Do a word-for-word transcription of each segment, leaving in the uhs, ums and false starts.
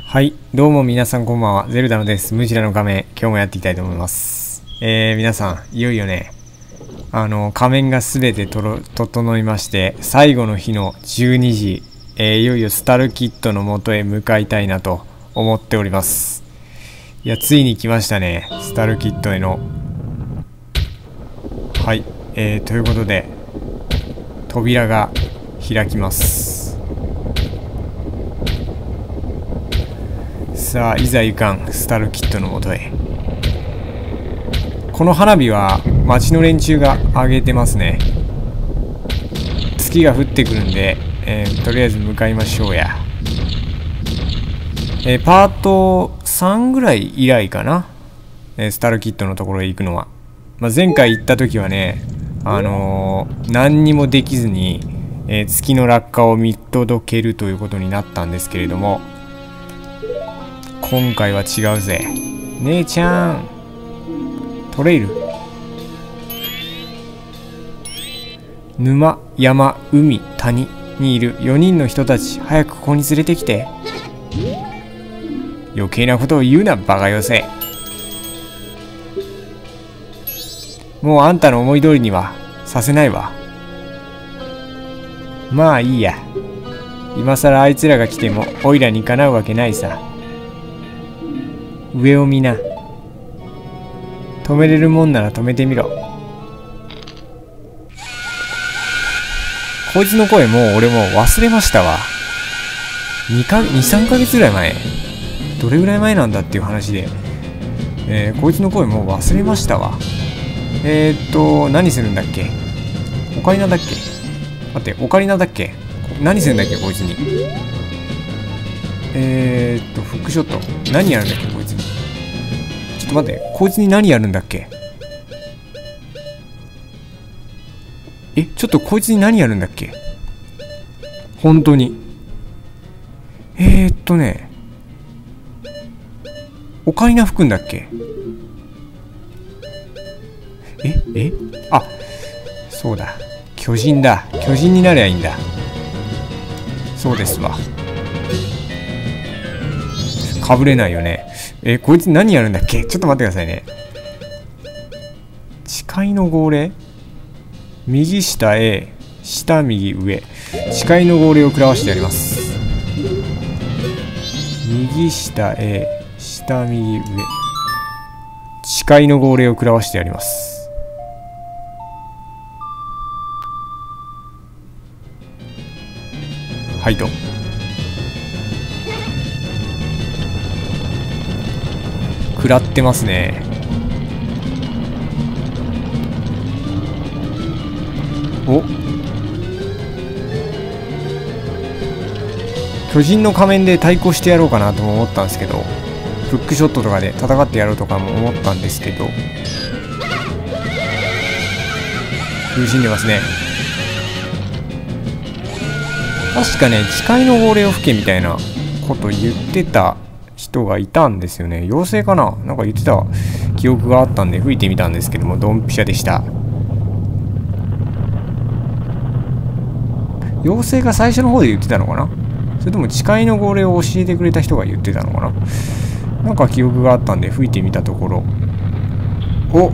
はい、どうも皆さんこんばんは。ゼルダのです。ムジラの仮面、今日もやっていきたいと思います。えー、皆さん、いよいよね、あの、仮面がすべてとろ整いまして、最後の日のじゅうにじ、えー、いよいよスタルキッドの元へ向かいたいなと思っております。いや、ついに来ましたね、スタルキッドへの。はい、えー、ということで、扉が開きます。さあ、いざ行かん、スタルキッドのもとへ。この花火は町の連中が上げてますね。月が降ってくるんで、えー、とりあえず向かいましょうや。えー、パートさんぐらい以来かな、えー、スタルキッドのところへ行くのは。まあ、前回行った時はね、あのー、何にもできずに、えー、月の落下を見届けるということになったんですけれども、今回は違うぜ。姉ちゃん、トレイル。沼、山、海、谷にいるよにんの人たち、早くここに連れてきて。余計なことを言うな、バカよせ。もうあんたの思い通りにはさせないわ。まあいいや。今さらあいつらが来てもオイラにかなうわけないさ。上を見な。止めれるもんなら止めてみろ。こいつの声もう俺もう忘れましたわ。にかげつ、に、さんかげつぐらい前。どれぐらい前なんだっていう話で。えー、こいつの声もう忘れましたわ。えーっと、何するんだっけ？オカリナだっけ？待って、オカリナだっけ？何するんだっけ、こいつに。えーっと、フックショット。何やるんだっけ、こいつに。ちょっと待って、こいつに何やるんだっけ。え、ちょっとこいつに何やるんだっけ。本当に。えーっとね、オカリナ吹くんだっけ。ええあ、そうだ。巨人だ。巨人になりゃいいんだ。そうですわ。かぶれないよね。え、こいつ何やるんだっけ？ちょっと待ってくださいね。誓いの号令？右下 A、下右上。誓いの号令を食らわしてやります。右下 A、下右上。誓いの号令を食らわしてやります。はいと。食らってますね。お、巨人の仮面で対抗してやろうかなとも思ったんですけど、フックショットとかで戦ってやろうとかも思ったんですけど、苦しんでますね。確かね、誓いの号令を吹けみたいなこと言ってた人がいたんですよね。妖精かな、なんか言ってた記憶があったんで吹いてみたんですけども、ドンピシャでした。妖精が最初の方で言ってたのかな、それとも誓いの号令を教えてくれた人が言ってたのかな、なんか記憶があったんで吹いてみたところ、お、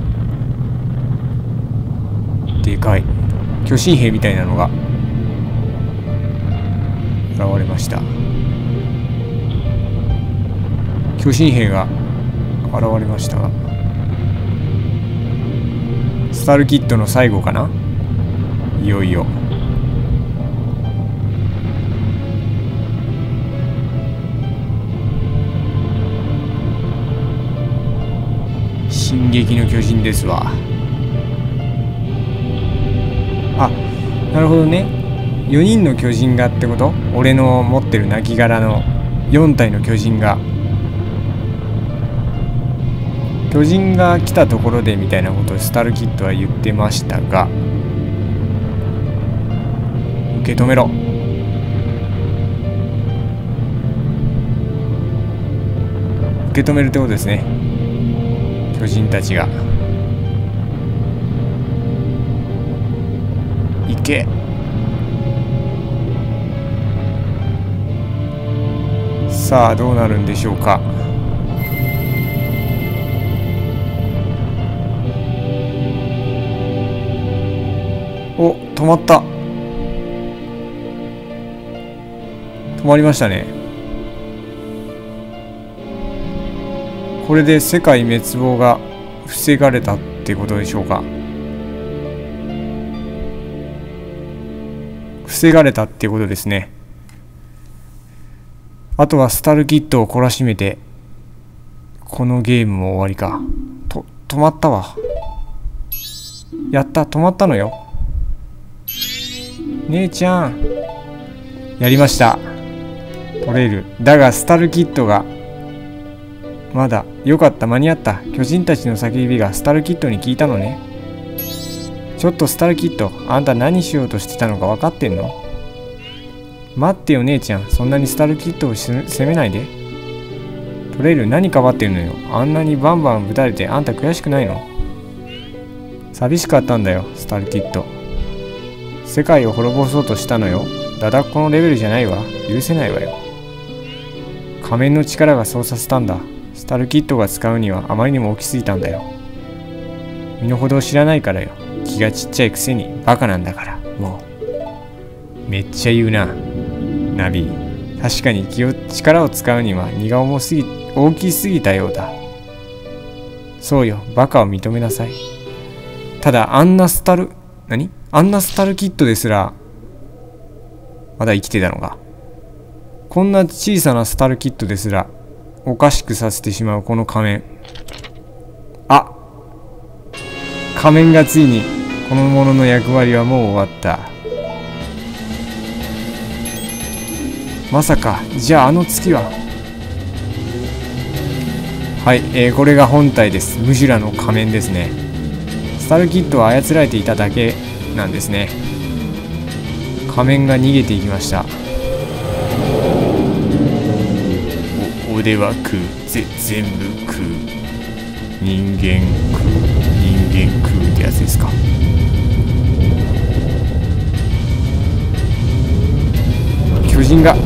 でかい巨神兵みたいなのが現れました。巨神兵が現れましたが、スタルキッドの最後かな、いよいよ。進撃の巨人ですわ。あ、なるほどね。よにんの巨人がってこと？俺の持ってる亡骸のよん体の巨人が、巨人が来たところでみたいなことをスタルキッドは言ってましたが、受け止めろ。受け止めるってことですね、巨人たちが。行け。 さあどうなるんでしょうか。お、止まった。止まりましたね。これで世界滅亡が防がれたってことでしょうか。防がれたってことですね。あとはスタルキットを懲らしめてこのゲームも終わりか。と止まったわ。やった、止まったのよ。姉ちゃんやりました。取れる。だがスタルキットがまだ。よかった、間に合った。巨人たちの叫びがスタルキットに聞いたのね。ちょっとスタルキット、あんた何しようとしてたのか分かってんの？待ってよ姉ちゃん、そんなにスタルキットを責めないで。トレイル、何かばってんのよ。あんなにバンバンぶたれてあんた悔しくないの？寂しかったんだよスタルキット。世界を滅ぼそうとしたのよ。だだっこのレベルじゃないわ。許せないわよ。仮面の力がそうさせたんだ。スタルキットが使うにはあまりにも大きすぎたんだよ。身の程を知らないからよ。気がちっちゃいくせにバカなんだから。もうめっちゃ言うなナビ。確かに気を力を使うには荷が重すぎ大きすぎたようだ。そうよ、バカを認めなさい。ただあんなスタル何あんなスタルキットですらまだ生きてたのか。こんな小さなスタルキットですらおかしくさせてしまうこの仮面。あ、仮面がついにこのものの役割はもう終わった。まさか、じゃああの月は。はい、えー、これが本体です。ムジュラの仮面ですね。スタルキットは操られていただけなんですね。仮面が逃げていきました。お俺は食うぜ、全部食う。人間食う人間食うってやつですか。巨人が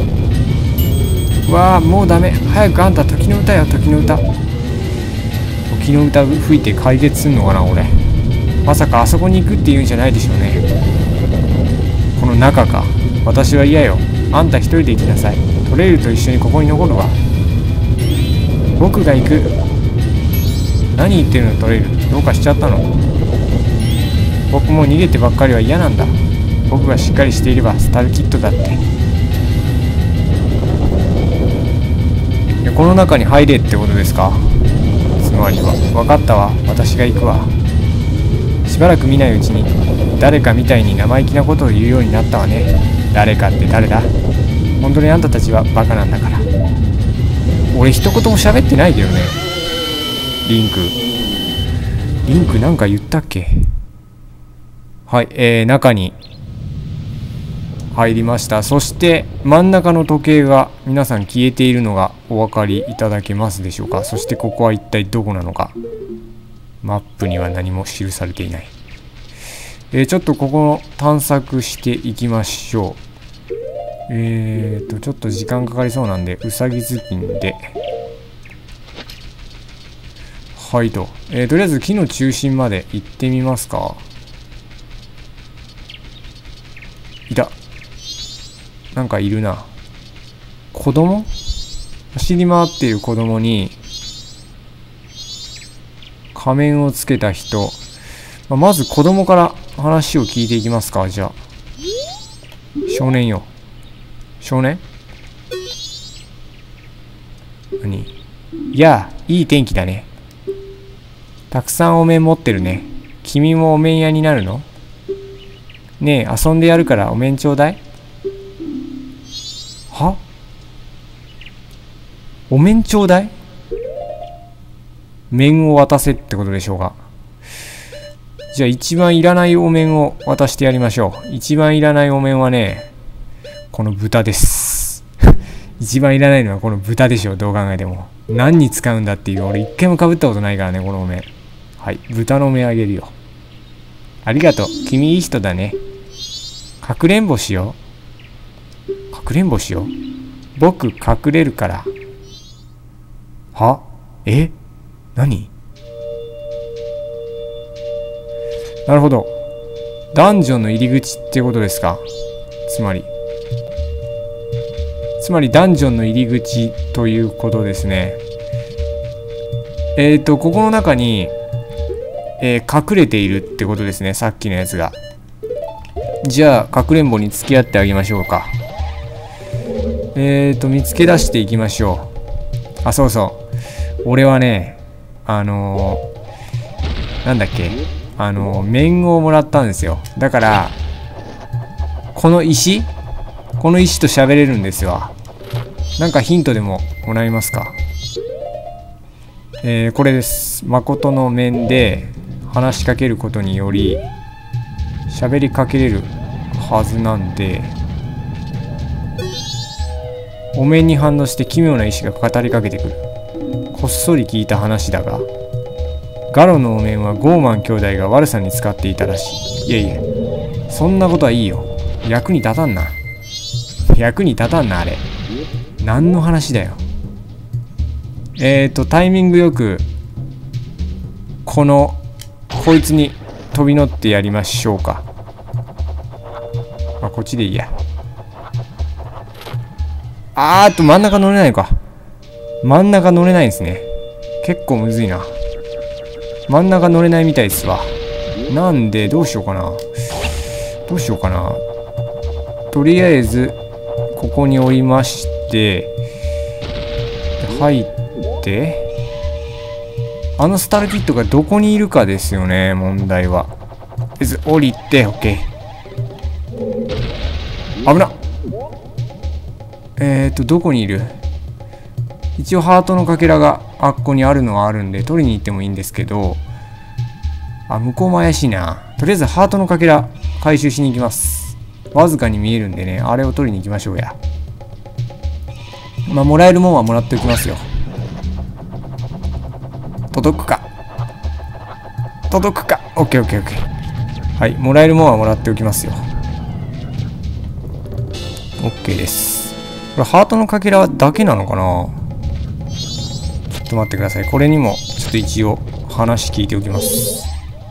わあ、もうダメ。早くあんた時の歌よ、時の歌。時の歌吹いて解決すんのかな俺。まさかあそこに行くって言うんじゃないでしょうね。この中か。私は嫌よ。あんた一人で行きなさい。トレイルと一緒にここに残るわ。僕が行く。何言ってるのトレイル。どうかしちゃったの？僕も逃げてばっかりは嫌なんだ。僕がしっかりしていればスタルキットだって。この中に入れってことですか？つまりは。分かったわ。私が行くわ。しばらく見ないうちに誰かみたいに生意気なことを言うようになったわね。誰かって誰だ？本当にあんたたちはバカなんだから。俺一言も喋ってないけどね。リンクリンクなんか言ったっけ？はい、えー、中に入りました。そして真ん中の時計が皆さん消えているのがお分かりいただけますでしょうか。そしてここは一体どこなのか。マップには何も記されていない。えー、ちょっとここの探索していきましょう。えーとちょっと時間かかりそうなんでうさぎ頭巾ではいと、えー、とりあえず木の中心まで行ってみますか。いた。なんかいるな。子供？走り回っている子供に仮面をつけた人。まあ、まず子供から話を聞いていきますか。じゃあ少年よ。少年？何？いやあ、いい天気だね。たくさんお面持ってるね。君もお面屋になるの？ねえ、遊んでやるからお面ちょうだい。は？お面ちょうだい？面を渡せってことでしょうか。じゃあ一番いらないお面を渡してやりましょう。一番いらないお面はね、この豚です一番いらないのはこの豚でしょ。どう考えても何に使うんだっていう。俺一回も被ったことないからねこのお面。はい、豚のお面あげるよ。ありがとう。君いい人だね。かくれんぼしよう。かくれんぼしよう。 僕隠れるから。は？え？何？なるほど。ダンジョンの入り口ってことですか？つまり。つまりダンジョンの入り口ということですね。えっと、ここの中に、えー、隠れているってことですね。さっきのやつが。じゃあ、かくれんぼに付き合ってあげましょうか。えっと、見つけ出していきましょう。あ、そうそう。俺はね、あのー、なんだっけ。あのー、面をもらったんですよ。だから、この石この石と喋れるんですよ。なんかヒントでももらえますか？えー、これです。誠の面で話しかけることにより喋りかけれるはずなんで、お面に反応して奇妙な石が語りかけてくる。こっそり聞いた話だが、ガロのお面はゴーマン兄弟が悪さに使っていたらしい。いやいや、そんなことはいいよ。役に立たんな。役に立たんな、あれ。何の話だよ。えーと、タイミングよく、この、こいつに飛び乗ってやりましょうか。あ、こっちでいいや。あーっと、真ん中乗れないのか。真ん中乗れないんですね。結構むずいな。真ん中乗れないみたいですわ。なんで、どうしようかな。どうしようかな。とりあえず、ここにおりまして、入って、あのスタルキットがどこにいるかですよね、問題は。とりあえず、降りて、OK。危なっ。えーと、どこにいる？一応ハートのかけらがあっこにあるのはあるんで取りに行ってもいいんですけど、あ、向こうも怪しいな。とりあえずハートのかけら回収しに行きます。わずかに見えるんでね、あれを取りに行きましょうや。まあ、もらえるもんはもらっておきますよ。届くか届くか。オッケーオッケーオッケー。はい、もらえるもんはもらっておきますよ。オッケーです。これハートのかけらだけなのかな。ちょっと待ってください。これにもちょっと一応話聞いておきます。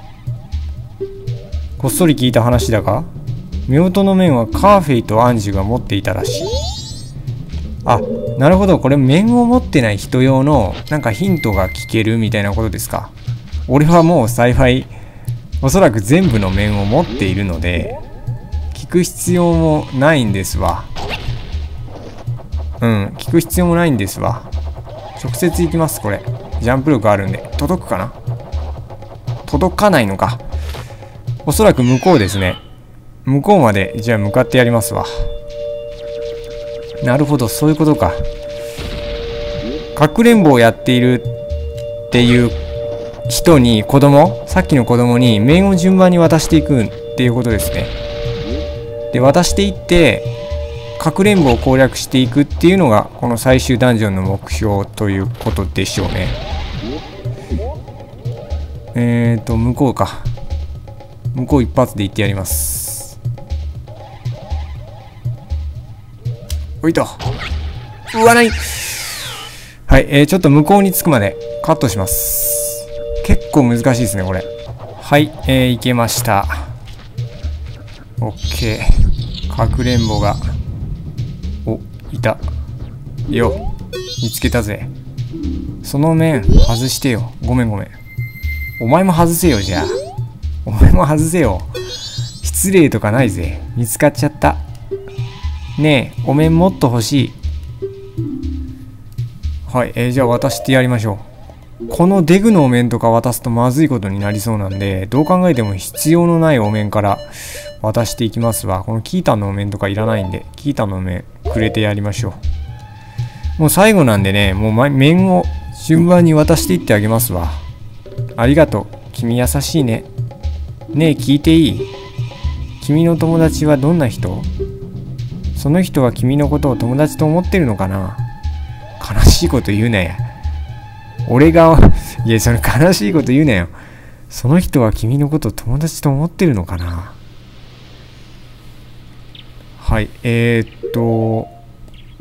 こっそり聞いた話だが、夫婦の面はカーフェイとアンジュが持っていたらしい。あ、なるほど。これ面を持ってない人用のなんかヒントが聞けるみたいなことですか。俺はもう幸いおそらく全部の面を持っているので聞く必要もないんですわ。うん、聞く必要もないんですわ。直接行きます。これジャンプ力あるんで届くかな。届かないのか。おそらく向こうですね。向こうまでじゃあ向かってやりますわ。なるほど、そういうことか。かくれんぼをやっているっていう人に、子供、さっきの子供に面を順番に渡していくっていうことですね。で、渡していってかくれんぼを攻略していくっていうのがこの最終ダンジョンの目標ということでしょうね。えーと向こうか。向こう一発で行ってやります。おいと。うわない。はい、えー、ちょっと向こうに着くまでカットします。結構難しいですね、これ。はい、えー、いけました。オッケー。かくれんぼが。お、いた。よ、見つけたぜ。その面、外してよ。ごめんごめん。お前も外せよ、じゃあ。お前も外せよ。失礼とかないぜ。見つかっちゃった。ねえ、お面もっと欲しい。はい、えー、じゃあ渡してやりましょう。このデグのお面とか渡すとまずいことになりそうなんで、どう考えても必要のないお面から渡していきますわ。このキータンのお面とかいらないんで、キータンのお面くれてやりましょう。もう最後なんでね、もう面を順番に渡していってあげますわ。ありがとう。君優しいね。ねえ、聞いていい？君の友達はどんな人？その人は君のことを友達と思ってるのかな？悲しいこと言うなや。俺が、いや、それ悲しいこと言うなよ。その人は君のことを友達と思ってるのかな？はい、えー、っと、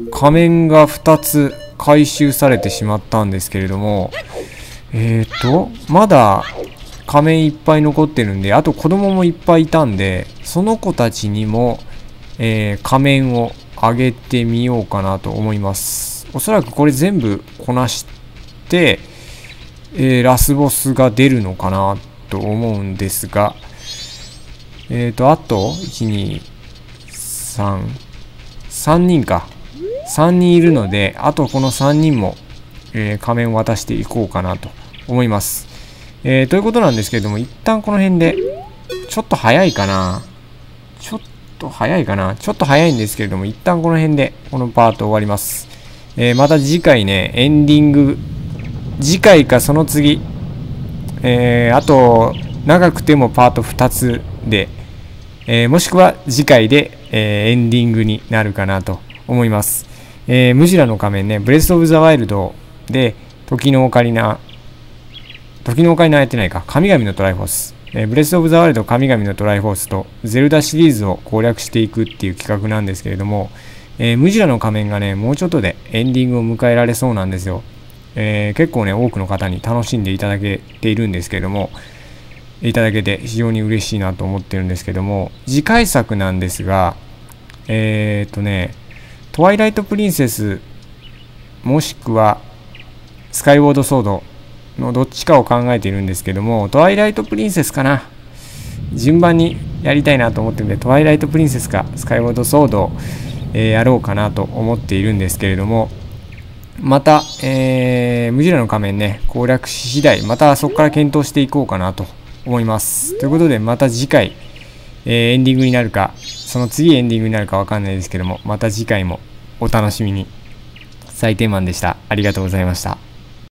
仮面がふたつ回収されてしまったんですけれども、えっと、まだ仮面いっぱい残ってるんで、あと子供もいっぱいいたんで、その子たちにも、えー、仮面をあげてみようかなと思います。おそらくこれ全部こなして、えー、ラスボスが出るのかなと思うんですが、えっと、あと、いち、に、さん、さんにんか。さんにんいるので、あとこのさんにんも、えー、仮面を渡していこうかなと思います。えー、ということなんですけれども、一旦この辺で、ちょっと早いかな。ちょっと早いかな。ちょっと早いんですけれども、一旦この辺で、このパート終わります。えー、また次回ね、エンディング、次回かその次、えー、あと、長くてもパートふたつで、えー、もしくは次回で、えー、エンディングになるかなと思います。えー、ムジュラの仮面ね、ブレスオブザワイルドで、時のオカリナ、時のオカリナやってないか、神々のトライフォース、えー、ブレスオブザワイルド神々のトライフォースと、ゼルダシリーズを攻略していくっていう企画なんですけれども、えー、ムジュラの仮面がね、もうちょっとでエンディングを迎えられそうなんですよ。えー、結構ね、多くの方に楽しんでいただけているんですけれども、いただけて非常に嬉しいなと思ってるんですけども、次回作なんですが、えーっとね、トワイライトプリンセス、もしくはスカイウォードソードのどっちかを考えているんですけども、トワイライトプリンセスかな。順番にやりたいなと思ってるんで、トワイライトプリンセスかスカイウォードソードを、えー、やろうかなと思っているんですけれども、また、えー、ムジュラの仮面ね、攻略し次第、またそこから検討していこうかなと思います。ということで、また次回、えー、エンディングになるか、その次エンディングになるかわかんないですけども、また次回もお楽しみに。サイテンマンでした。ありがとうございました。